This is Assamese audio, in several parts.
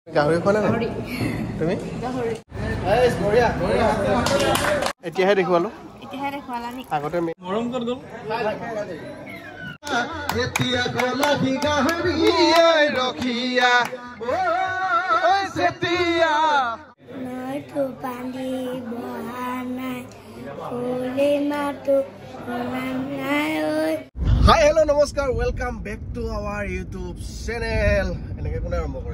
গাহৰি খোৱা নাই তুমি এতিয়াহে দেখুৱালো আগতে মৰম ক'ত গ'ল এতিয়া গলাভি গাহৰি ৰখিয়া ঐ চেতিয়া নয়তো পানী বহা নাই ফুলে মাতো নাই ঐ হাই হেল্ল' নমস্কাৰ welcome back to our YouTube channel এনেকে কোনে আৰম্ভ কৰে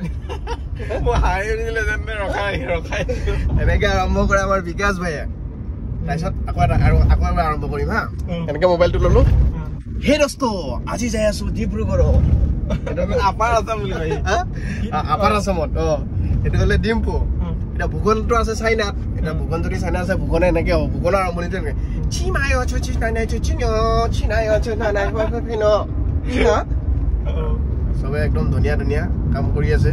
এনেকে আৰম্ভ কৰে আমাৰ বিকাশ ভাইয়ে তাৰপিছত আকৌ এবাৰ আৰম্ভ কৰিম হা এনেকে মোবাইলটো ললো সেই দোস্ত আজি যাই আছো ডিব্ৰুগড় আপাৰ আছাম বুলি আপাৰ আছামত এইটো হ'লে ডিম্পু এটা ভূগোলটো আছে চাইনাত এটা ভূগোল যদি চাইনা আছে ভূগোলে এনেকে হ'ব ভূগোলৰ আৰম্ভণিটো এনেকে চিনাই আছো চিনাই চিনাই আছো নাই সবে একদম ধুনীয়া ধুনীয়া কাম কৰি আছে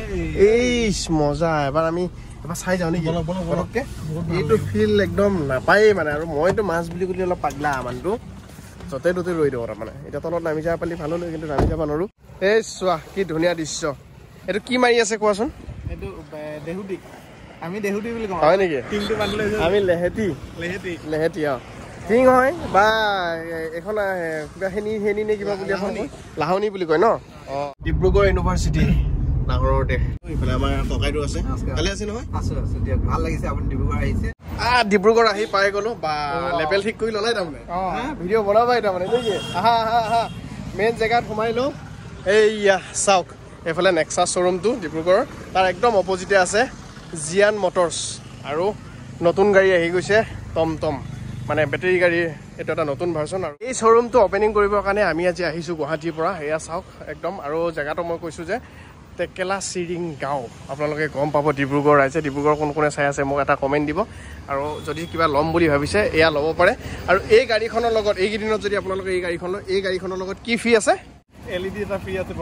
এই মজা এবাৰ আমি এবাৰ চাই যাওঁ নেকি পটককে এইটো ফিল একদম নাপায়েই মানে আৰু মইতো মাছ বুলি ক'লে অলপ পাগলা মানুহটো য'তে ত'তে ৰৈ দিওঁ তাৰমানে এতিয়া তলত নামি যাব পালি ভাল হ'লো কিন্তু নামি যাব নোৱাৰো এই চোৱা কি ধুনীয়া দৃশ্য এইটো কি মাৰি আছে কোৱাচোন এইটো দেহুটি আমি দেহুটি বুলি কওঁ হয় নেকি টিমটো বান্ধি লৈছো আমি লেহেতি লেহেতি টিং হয় বা এখন কিবা হেনি নে কিবা বুলি এখন লাহনি বুলি কয় ন ডিব্ৰুগড় ইউনিভাৰ্চিটি নাহৰতে এইফালে আমাৰ ককাইটো আছে ভালে আছে নহয় আছো দিয়ক ভাল লাগিছে আপুনি ডিব্ৰুগড় আহিছে ডিব্ৰুগড় আহি পাই গ'লো বা লেভেল ঠিক কৰি ল'লাই তাৰমানে ভিডিঅ' বনাবাই তাৰমানে দেই আহা মেইন জেগাত সোমাই লওঁ এইয়া চাওক এইফালে নেক্সাছ শ্ব'ৰুমটো ডিব্ৰুগড়ৰ তাৰ একদম অপজিটে আছে জিয়ান মটৰ্ছ আৰু নতুন গাড়ী আহি গৈছে টমটম মানে বেটেৰী গাড়ী এইটো এটা নতুন ভাৰ্চন আৰু এই শ্ব'ৰুমটো অপেনিং কৰিবৰ কাৰণে আমি আজি আহিছোঁ গুৱাহাটীৰ পৰা এয়া চাওক একদম আৰু জেগাটো মই কৈছোঁ যে টেকেলা চিৰিং গাঁও আপোনালোকে গম পাব ডিব্ৰুগড় ৰাইজে ডিব্ৰুগড় কোন কোনে চাই আছে মোক এটা কমেণ্ট দিব আৰু যদি কিবা ল'ম বুলি ভাবিছে এয়া ল'ব পাৰে আৰু এই গাড়ীখনৰ লগত এইকেইদিনত যদি আপোনালোকে এই গাড়ীখনৰ লগত কি ফ্ৰী আছে LED এটা ফ্ৰী আছে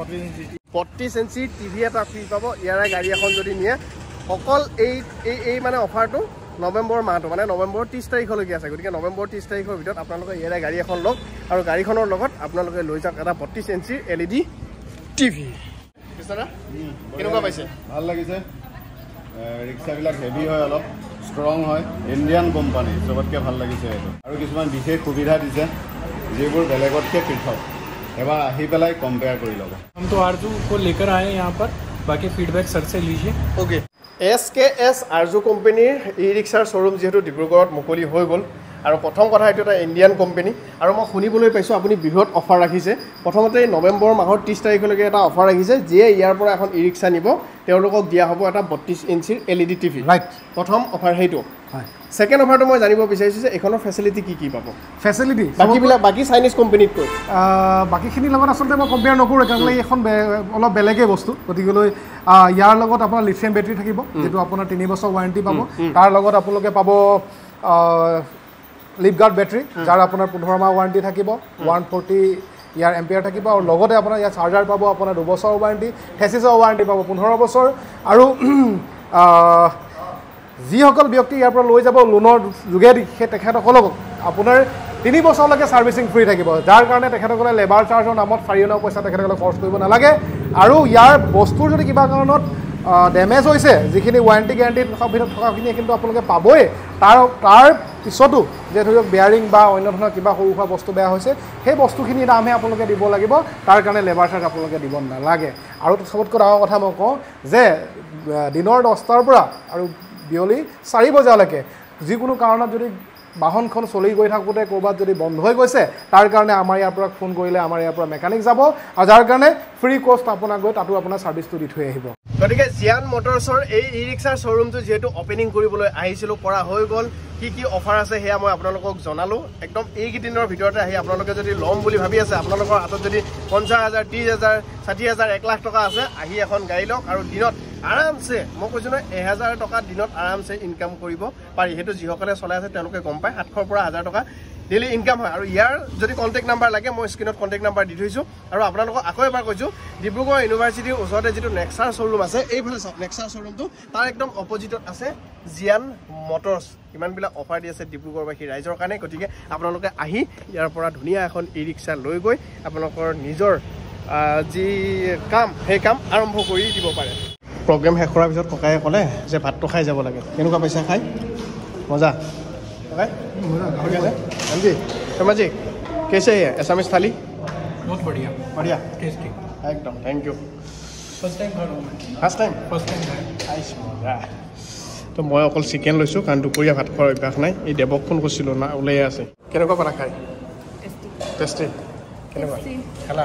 32 ইঞ্চি টিভি এটা ফ্ৰী পাব ইয়াৰে গাড়ী এখন যদি নিয়ে অকল এই মানে অফাৰটো নৱেম্বৰ মাহটো মানে নৱেম্বৰ 30 তাৰিখলৈকে আছে গতিকে নৱেম্বৰ 30 তাৰিখৰ ভিতৰত আপোনালোকে ইয়াৰে গাড়ী এখন লওক আৰু গাড়ীখনৰ লগত আপোনালোকে লৈ যাওক এটা 32 ইঞ্চিৰ LED টিভি কেনেকুৱা পাইছে ভাল লাগিছে ৰিক্সাবিলাক হেভি হয় অলপ ষ্ট্ৰং হয় ইণ্ডিয়ান কোম্পানী চবতকৈ ভাল লাগিছে এইটো আৰু কিছুমান বিশেষ সুবিধা দিছে যিবোৰ বেলেগতকৈ পৃথক এবাৰ আহি পেলাই কম্পেয়াৰ কৰি ল'ব हम तो आरजू को लेकर आए हैं यहाँ पर बाकी फीडबैक सर से लीजिए ओके SKS আৰজু কোম্পানীৰ ই ৰিক্সাৰ শ্ব'ৰুম যিহেতু ডিব্ৰুগড়ত মুকলি হৈ গ'ল আৰু প্ৰথম কথা এইটো এটা ইণ্ডিয়ান কোম্পানী আৰু মই শুনিবলৈ পাইছোঁ আপুনি বৃহৎ অফাৰ ৰাখিছে প্ৰথমতে নৱেম্বৰ মাহৰ 30 তাৰিখলৈকে এটা অফাৰ ৰাখিছে যিয়ে ইয়াৰ পৰা এখন ই ৰিক্সা নিব তেওঁলোকক দিয়া হ'ব এটা 32 ইঞ্চিৰ LED টিভি ৰাইট প্ৰথম অফাৰ সেইটো হয় সেকেন্ড অফাৰটো মই জানিব বিচাৰিছোঁ যে এখনৰ ফেচিলিটি কি পাব ফেচিলিটি বাকী চাইনিজ কোম্পানীতকৈ বাকীখিনিৰ লগত আচলতে মই কম্পেয়াৰ নকৰোঁ কাৰণ এইখন অলপ বেলেগেই বস্তু গতিকেলৈ ইয়াৰ লগত আপোনাৰ লিথিয়াম বেটাৰী থাকিব যিটো আপোনাৰ 3 বছৰ ৱাৰেণ্টি পাব তাৰ লগত আপোনালোকে পাব লিপগাৰ্ড বেটাৰী যাৰ আপোনাৰ 15 মাহ ৱাৰেণ্টি থাকিব 140 ইয়াৰ এম্পিয়াৰ থাকিব আৰু লগতে আপোনাৰ ইয়াৰ চাৰ্জাৰ পাব আপোনাৰ 2 বছৰ ৱাৰেণ্টি হেচিছৰ ৱাৰেণ্টি পাব 15 বছৰ আৰু যিসকল ব্যক্তি ইয়াৰ পৰা লৈ যাব লোনৰ যোগেদি সেই তেখেতসকলক আপোনাৰ 3 বছৰলৈকে ছাৰ্ভিচিং ফ্ৰী থাকিব যাৰ কাৰণে তেখেতসকলে লেবাৰ চাৰ্জৰ নামত ফাৰিঅনৰ পইচা তেখেতসকলে খৰচ কৰিব নালাগে আৰু ইয়াৰ বস্তুৰ যদি কিবা কাৰণত ডেমেজ হৈছে যিখিনি ৱাৰেণ্টি গেৰাণ্টি থকাখিনি কিন্তু আপোনালোকে পাবই তাৰ পিছতো যে ধৰি লওক বেয়াৰিং বা অন্য ধৰণৰ কিবা সৰু সুৰা বস্তু বেয়া হৈছে সেই বস্তুখিনিৰ দামহে আপোনালোকে দিব লাগিব তাৰ কাৰণে লেবাৰ চাৰ্জ আপোনালোকে দিব নালাগে আৰু চবতকৈ ডাঙৰ কথা মই কওঁ যে দিনৰ 10টাৰ পৰা আৰু বিয়লি 4 বজালৈকে যিকোনো কাৰণত যদি বাহনখন চলি গৈ থাকোঁতে ক'ৰবাত যদি বন্ধ হৈ গৈছে তাৰ কাৰণে আমাৰ ইয়াৰ পৰা ফোন কৰিলে আমাৰ ইয়াৰ পৰা মেকানিক যাব আৰু যাৰ কাৰণে ফ্ৰী কষ্ট আপোনাক গৈ তাতো আপোনাৰ ছাৰ্ভিচটো দি থৈ আহিব গতিকে জিয়ান মটৰ্ছৰ এই ই ৰিক্সাৰ শ্ব'ৰুমটো যিহেতু অপেনিং কৰিবলৈ আহিছিলোঁ কৰা হৈ গ'ল কি অফাৰ আছে সেয়া মই আপোনালোকক জনালোঁ একদম এইকেইদিনৰ ভিতৰতে আহি আপোনালোকে যদি ল'ম বুলি ভাবি আছে আপোনালোকৰ হাতত যদি 50,000 30,000 60,000 1 লাখ টকা আছে আহি এখন গাড়ী লওক আৰু দিনত আৰামছে মই কৈছোঁ নহয় 1000 টকা দিনত আৰামছে ইনকাম কৰিব পাৰি সেইটো যিসকলে চলাই আছে তেওঁলোকে গম পায় 700 পৰা 1000 টকা ডেইলি ইনকাম হয় আৰু ইয়াৰ যদি কণ্টেক্ট নাম্বাৰ লাগে মই স্ক্ৰীনত কণ্টেক্ট নাম্বাৰ দি থৈছোঁ আৰু আপোনালোকক আকৌ এবাৰ কৈছোঁ ডিব্ৰুগড় ইউনিভাৰ্চিটিৰ ওচৰতে যিটো নেক্সাৰ শ্ব'ৰুম আছে এইফালে চাওক নেক্সাৰ শ্ব'ৰুমটো তাৰ একদম অপজিটত আছে জিয়ান মটৰ্ছ ইমানবিলাক অফাৰ দি আছে ডিব্ৰুগড়বাসী ৰাইজৰ কাৰণে গতিকে আপোনালোকে আহি ইয়াৰ পৰা ধুনীয়া এখন ই ৰিক্সা লৈ গৈ আপোনালোকৰ নিজৰ যি কাম সেই কাম আৰম্ভ কৰি দিব পাৰে প্ৰগ্ৰেম শেষ কৰাৰ পিছত ককায়ে ক'লে যে ভাতটো খাই যাব লাগে কেনেকুৱা পাইছা খাই মজা ককাই जी शर्मा जी कैसे है एसामिस थाली बहुत बढ़िया बढ़िया टेस्टी एकदम थैंक यू फर्स्ट टाइम खा रहा हूँ फर्स्ट टाइम आइस मजा তো মই অকল চিকেন লৈছোঁ কাৰণ দুপৰীয়া ভাত খোৱাৰ অভ্যাস নাই এই দেৱক ফোন কৰিছিলোঁ না ওলাই আছে কেনেকুৱা পালা খাই টেষ্টি কেনেকুৱা খালা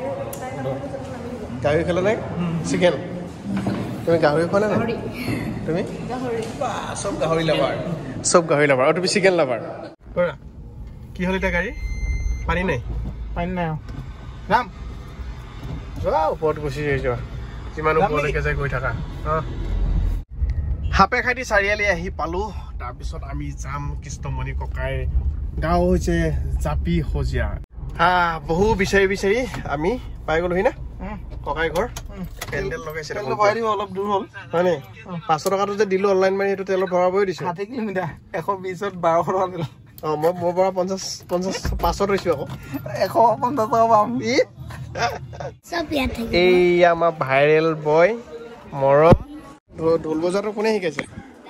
গাহৰি খালা নাই চিকেন তুমি গাহৰি খোৱা নাই তুমি চব গাহৰি লাভাৰ আৰু তুমি চিকেন লাভাৰ কৰা কি হ'ল এতিয়া গাড়ী পানী নাই ৰাম যোৱা ওপৰত গুচি যোৱা যিমান ওপৰলৈকে যাই গৈ থাকা হাপে খাই দি চাৰিআলি আহি পালোঁ তাৰপিছত আমি যাম কৃষ্ণমণি ককাই গাঁও হৈছে জাপি সজীয়া বহু বিচাৰি আমি পাই গ'লোহি না ককাই ঘৰ পেণ্ডেল লগাইছে অলপ দূৰ হ'ল হয়নে 500 টকাটো যে দিলোঁ অনলাইন মাৰি সেইটো তেলত ভৰাবই দিছোঁ 60 কিলোমিটাৰ 120ত 1200 টকা দিলোঁ মই মোৰ পৰা 50 500 লৈছোঁ আকৌ 150 টকা পাম এই আমাৰ ভাইৰেল বয় মৰম ঢোল বজাটো কোনে শিকাইছে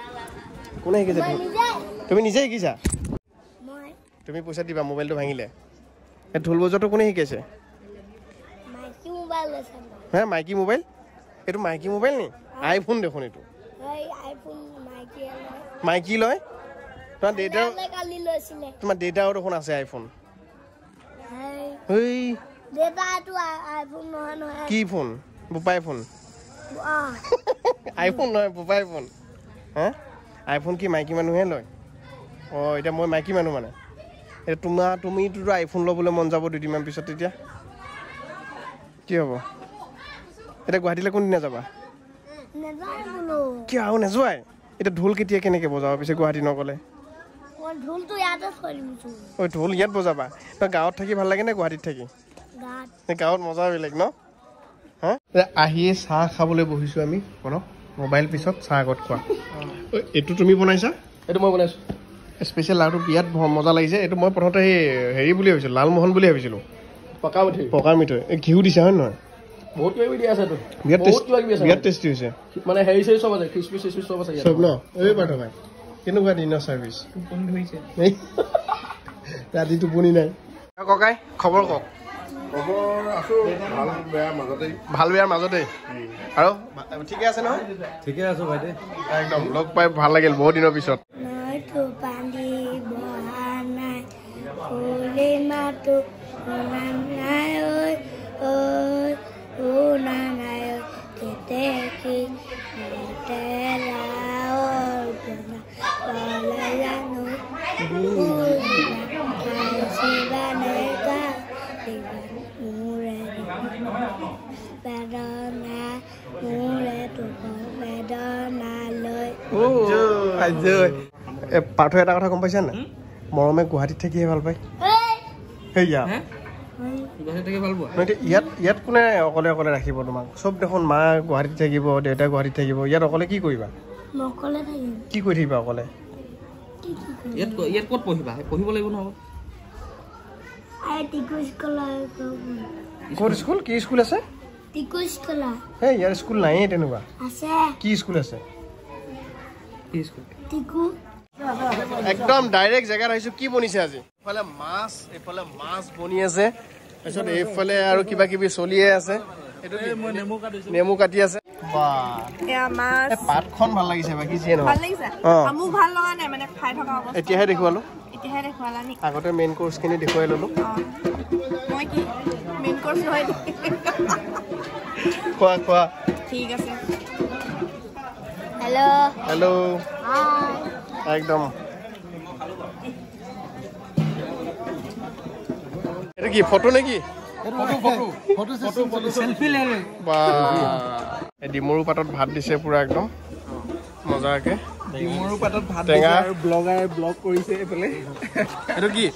তুমি নিজে শিকিছা তুমি পইচা দিবা মোবাইলটো ভাঙিলে ঢোল বজাটো কোনে শিকাইছে হ্যাঁ মাইকি মোবাইল এইটো মাইকি মোবাইল নি আইফোন দেখোন এইটো মাইকি লয় তোমাৰ দেউতাও দেখোন আছে আইফোন কি ফোন বোপাই ফোন আইফোন নহয় বোপাই ফোন হা আইফোন কি মাইকী মানুহে লয় এতিয়া মই মাইকী মানুহ মানে এতিয়া তুমিতো আইফোন ল'বলৈ মন যাব দুদিনমান পিছত তেতিয়া কি হ'ব এতিয়া গুৱাহাটীলৈ কোনদিনা যাবা কিয় আৰু নেযোৱাই এতিয়া ঢোল কেতিয়া কেনেকৈ বজাবা পিছে গুৱাহাটী নগ'লে ঢোল ইয়াত বজাবা তই গাঁৱত থাকি ভাল লাগে নে গুৱাহাটীত থাকি গাঁৱত মজা বেলেগ ন হা আহিয়ে চাহ খাবলৈ বহিছোঁ আমি কনক মোবাইল পিছত চাহ আগত খোৱা এইটো তুমি বনাইছা এইটো মই বনাইছোঁ স্পেচিয়েল লাড়ুটো বিয়াত মজা লাগিছে এইটো মই প্ৰথমতে সেই হেৰি বুলি ভাবিছিলোঁ লালমোহন বুলি ভাবিছিলোঁ পকা মিঠৈ ঘিউ দিছে হয় নহয় বহুত কিবা কিবি দিয়া আছে বিয়াত টেষ্টি হৈছে মানে হেৰি চেৰি চব আছে খ্ৰীষ্টপি চিচপি চব আছে চব ন এই পাৰ্থ ভাই কেনেকুৱা দিনৰ চাৰ্ভিচ ৰাতি টোপনি নাই ককাই খবৰ কওক ভাল বেয়াৰ মাজতেই আৰু ঠিকে আছে নহয় ঠিকে আছো ভাইটি একদম লগ পাই ভাল লাগিল বহুত দিনৰ পিছত পাৰ্থ এটা কথা গম পাইছা নাই মৰমে গুৱাহাটীত থাকিহে ভাল পায় সেয়া ইয়াত কোনে অকলে অকলে ৰাখিব তোমাক চব দেখোন মা গুৱাহাটীত থাকিব দেউতা গুৱাহাটীত থাকিব ইয়াত অকলে কি কৰিবা কি কৰি থাকিবা অকলে ইয়াত ক'ত পঢ়িবা পঢ়িব লাগিব নহ'ব ক'ত স্কুল কি স্কুল আছে ইয়াৰ স্কুল নাই তেনেকুৱা কি স্কুল আছে একদম ডাইৰেক্ট জেগাত আহিছো কি বনিছে আজি এইফালে মাছ বনি আছে তাৰপিছত এইফালে আৰু কিবা কিবি চলিয়ে আছে নেমু কাটি আছে পাতখন ভাল লাগিছে বাকী যিয়ে নহয় এতিয়াহে দেখুৱালো আগতে মেইন কোৰ্চখিনি দেখুৱাই ললো খোৱা ঠিক আছে হেল্ল' একদম এটা কি ফটো নেকি ডিমৰু পাতত ভাত দিছে পুৰা একদম মজাকে ডিমৰু পাতত ভাত দিছে আৰু ব্লগ কৰিছে এইফালে এইটো কি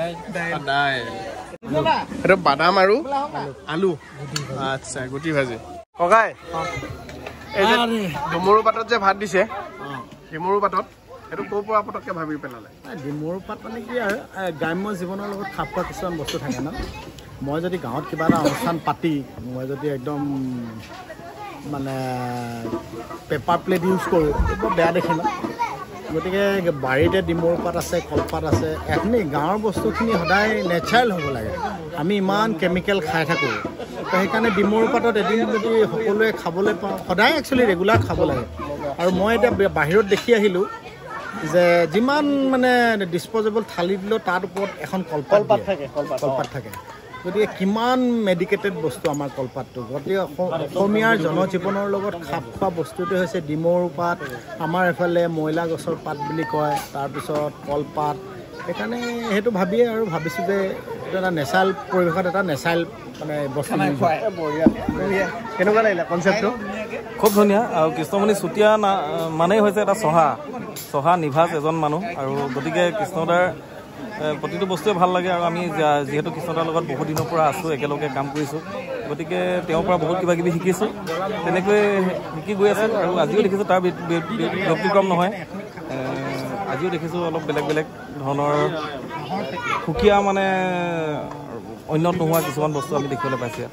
এইটো বাদাম আৰু আলু আচ্ছা গুটি ভাজি ককাই এই যে ডিমৰু পাতত যে ভাত দিছে ডিমৰু পাতত এইটো ক'ৰ পৰা পটককৈ ভাবি পেলালে ডিমৰু পাত মানে কি আৰু গ্ৰাম্য জীৱনৰ লগত খাপ খোৱা কিছুমান বস্তু থাকে ন মই যদি গাঁৱত কিবা এটা অনুষ্ঠান পাতি মই যদি একদম মানে পেপাৰ প্লেট ইউজ কৰোঁ বৰ বেয়া দেখে ন গতিকে বাৰীতে ডিমৰ পাত আছে কলপাত আছে এইখিনি গাঁৱৰ বস্তুখিনি সদায় নেচাৰেল হ'ব লাগে আমি ইমান কেমিকেল খাই থাকোঁ তো সেইকাৰণে ডিমৰ পাতত এদিন যদি সকলোৱে খাবলৈ পাওঁ সদায় একচুৱেলি ৰেগুলাৰ খাব লাগে আৰু মই এতিয়া বাহিৰত দেখি আহিলোঁ যে যিমান মানে ডিছপ'জেবল থালি দিলেও তাৰ ওপৰত এখন কলপাত থাকে গতিকে কিমান মেডিকেটেড বস্তু আমাৰ কলপাতটো গতিকে অসমীয়াৰ জনজীৱনৰ লগত খাপ খোৱা বস্তুটো হৈছে ডিমৰ পাত আমাৰ এফালে মইলা গছৰ পাত বুলি কয় তাৰপিছত কলপাত সেইকাৰণে সেইটো ভাবিয়ে আৰু ভাবিছোঁ যে এইটো এটা নেচাৰেল পৰিৱেশত এটা নেচাৰেল মানে বস্তু কেনেকুৱা লাগিলে কনচেপ্টটো খুব ধুনীয়া আৰু কৃষ্ণমণি চুতীয়া মানেই হৈছে এটা চহা নিভাজ এজন মানুহ আৰু গতিকে কৃষ্ণদাৰ প্ৰতিটো বস্তুৱে ভাল লাগে আৰু আমি যিহেতু কৃষ্ণদাৰ লগত বহুত দিনৰ পৰা আছোঁ একেলগে কাম কৰিছোঁ গতিকে তেওঁৰ পৰা বহুত কিবা কিবি শিকিছোঁ তেনেকৈ শিকি গৈ আছোঁ আৰু আজিও দেখিছোঁ তাৰ ব্যতিক্ৰম নহয় আজিও দেখিছোঁ অলপ বেলেগ ধৰণৰ সুকীয়া মানে অন্য নোহোৱা কিছুমান বস্তু আমি দেখিবলৈ পাইছোঁ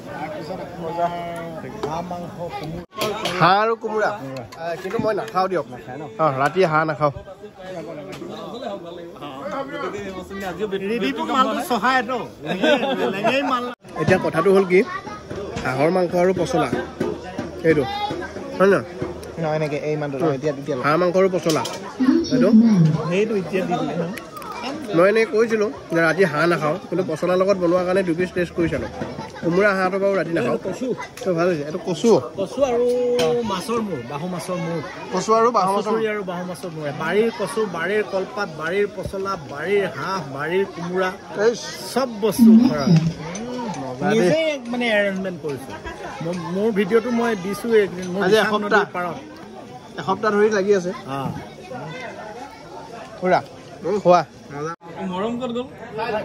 হাঁহ আৰু কোমোৰা কিন্তু মই নাখাওঁ দিয়ক ৰাতি হাঁহ নাখাওঁ এতিয়া কথাটো হ'ল কি হাঁহৰ মাংস আৰু পচলা এইটো হয় নহয় এনেকৈ এই মানুহটো হাঁহ মাংস আৰু পচলা সেইটো এতিয়া দি দিলে মই এনেই কৈছিলোঁ যে ৰাতি হাঁহ নাখাওঁ কিন্তু পচলাৰ লগত বনোৱাৰ কাৰণে 2 পিচ টেষ্ট কৰি চালোঁ কোমোৰা হাঁহটো বাৰু ৰাতি নাখাওঁ তো ভাল হৈছে এইটো কচু আৰু মাছৰ মূৰ বাহু মাছৰ মূৰ কচু আৰু বাহু মাছৰ মূৰ বাৰীৰ কচু বাৰীৰ কলপাত বাৰীৰ পচলা বাৰীৰ হাঁহ বাৰীৰ কোমোৰা চব বস্তু ঘৰত নিজেই মানে এৰেঞ্জমেণ্ট কৰিছোঁ মোৰ ভিডিঅ'টো মই দিছোঁ এসপ্তাহ ধৰি লাগি আছে খুৰা খোৱা মৰম ক'ত গ'ল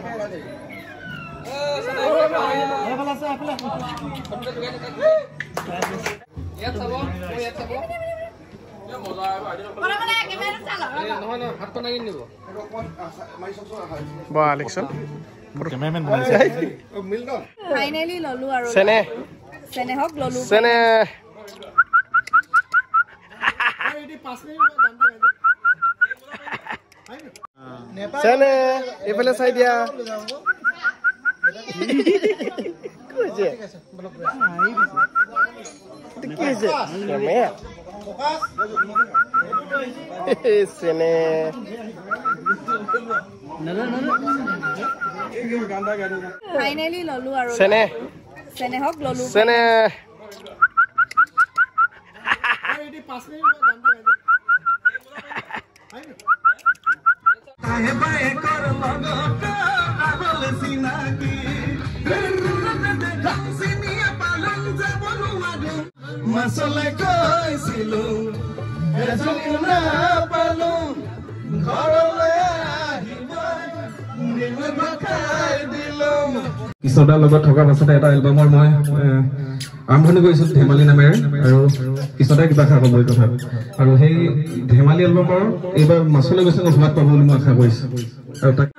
ফাইনেলি ললো আৰু চেনেহক ললো চেনে এইফালে চাই দিয়া চেনে ফাইনেলি ললো আৰু চেনেহক ললো চেনে মাছলে কৈছিলো পালো ঘৰলৈ কৃষ্ণদাৰ লগত থকাৰ পাছতে এটা এলবামৰ মই আৰম্ভণি কৰিছোঁ ধেমালি নামেৰে আৰু কৃষ্ণদাই কিবা আশা ক'ব এই কথাত আৰু সেই ধেমালি এলবামৰ এইবাৰ মাছলৈ গৈছে অভিবাদ পাব বুলি মই আশা কৰিছোঁ আৰু তাক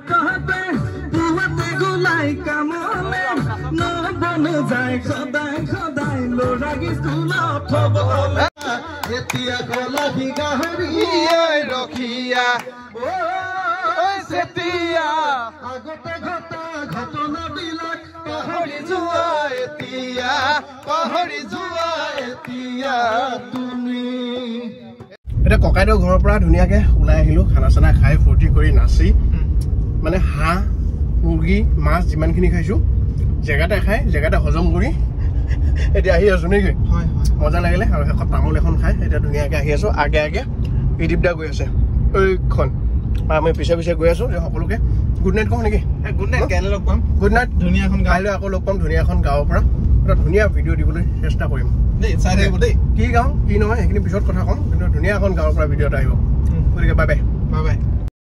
এতিয়া ককাইদেউ ঘৰৰ পৰা ধুনীয়াকে ওলাই আহিলো খানা চানা খাই ফূৰ্তি কৰি নাচি মানে হাঁহ মুৰ্গী মাছ যিমানখিনি খাইছো জেগাতে খাই জেগাতে হজম কৰি এতিয়া আহি আছো নেকি মজা লাগিলে আৰু শেষত তামোল এখন খাই এতিয়া ধুনীয়াকে আহি আছো আগে আগে ইদিপ দা গৈ আছে এইখন আমি পিছে পিছে গৈ আছো সকলোকে গুড নাইট কওঁ নেকি গুড নাইট কাইলৈ লগ পাম গুড নাইট ধুনীয়া এখন কাইলৈ আকৌ লগ পাম ধুনীয়া এখন গাঁৱৰ পৰা এটা ধুনীয়া ভিডিঅ' দিবলৈ চেষ্টা কৰিম দেই চাই থাকিব দেই কি গাঁও কি নহয় সেইখিনি পিছত কথা ক'ম কিন্তু ধুনীয়া এখন গাঁৱৰ পৰা ভিডিঅ' এটা আহিব গতিকে বাই বাই